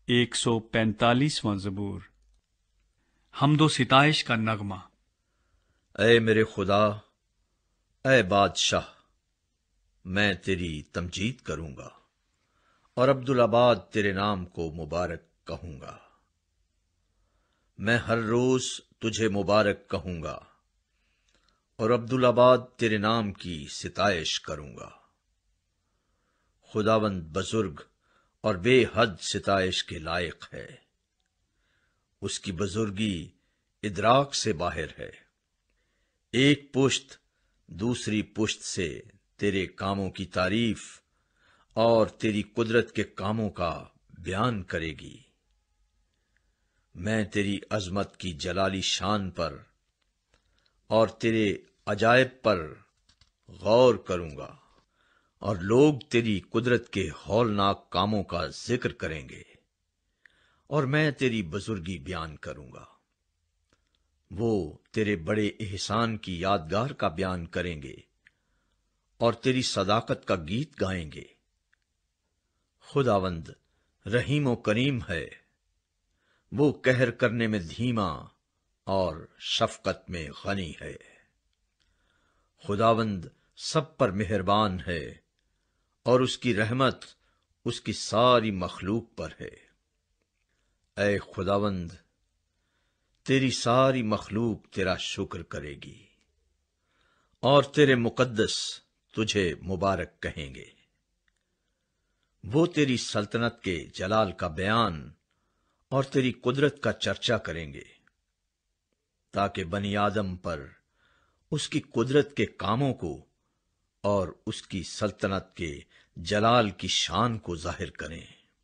145واں زبور۔ حمد و ستائش کا نغمہ۔ اے میرے خدا، اے بادشاہ، میں تیری تمجید کروں گا اور عبدالآباد تیرے نام کو مبارک کہوں گا۔ میں ہر روز تجھے مبارک کہوں گا اور عبدالآباد تیرے نام کی ستائش کروں گا۔ خداوند بزرگ اور بے حد ستائش کے لائق ہے، اس کی بزرگی ادراک سے باہر ہے۔ ایک پشت دوسری پشت سے تیرے کاموں کی تعریف اور تیری قدرت کے کاموں کا بیان کرے گی۔ میں تیری عظمت کی جلالی شان پر اور تیرے عجائب پر غور کروں گا، اور لوگ تیری قدرت کے ہولناک کاموں کا ذکر کریں گے، اور میں تیری بزرگی بیان کروں گا۔ وہ تیرے بڑے احسان کی یادگار کا بیان کریں گے اور تیری صداقت کا گیت گائیں گے۔ خداوند رحیم و کریم ہے، وہ قہر کرنے میں دھیما اور شفقت میں غنی ہے۔ خداوند سب پر مہربان ہے اور اس کی رحمت اس کی ساری مخلوق پر ہے۔ اے خداوند، تیری ساری مخلوق تیرا شکر کرے گی اور تیرے مقدس تجھے مبارک کہیں گے۔ وہ تیری سلطنت کے جلال کا بیان اور تیری قدرت کا چرچا کریں گے، تاکہ بنی آدم پر اس کی قدرت کے کاموں کو اور اس کی سلطنت کے جلال کی شان کو ظاہر کریں۔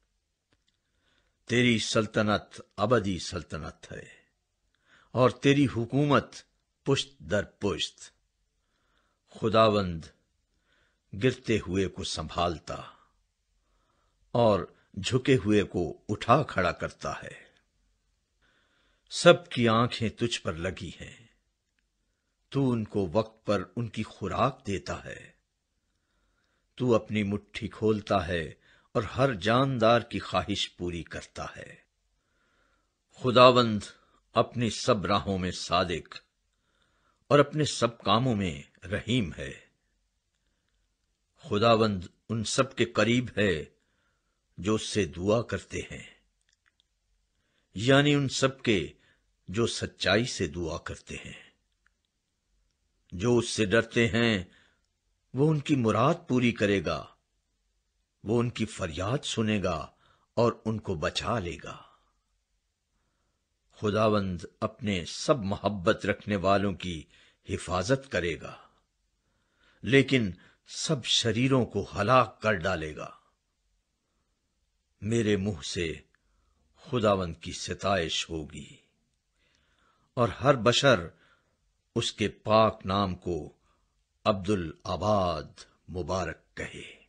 تیری سلطنت ابدی سلطنت ہے اور تیری حکومت پشت در پشت۔ خداوند گرتے ہوئے کو سنبھالتا اور جھکے ہوئے کو اٹھا کھڑا کرتا ہے۔ سب کی آنکھیں تجھ پر لگی ہیں، تو ان کو وقت پر ان کی خوراک دیتا ہے۔ تو اپنی مٹھی کھولتا ہے اور ہر جاندار کی خواہش پوری کرتا ہے۔ خداوند اپنی سب راہوں میں صادق اور اپنے سب کاموں میں رحیم ہے۔ خداوند ان سب کے قریب ہے جو اس سے دعا کرتے ہیں، یعنی ان سب کے جو سچائی سے دعا کرتے ہیں۔ جو اس سے ڈرتے ہیں وہ ان کی مراد پوری کرے گا، وہ ان کی فریاد سنے گا اور ان کو بچا لے گا۔ خداوند اپنے سب محبت رکھنے والوں کی حفاظت کرے گا، لیکن سب شریروں کو ہلاک کر ڈالے گا۔ میرے منہ سے خداوند کی ستائش ہوگی اور ہر بشر اس کے پاک نام کو عبدالآباد مبارک کہے۔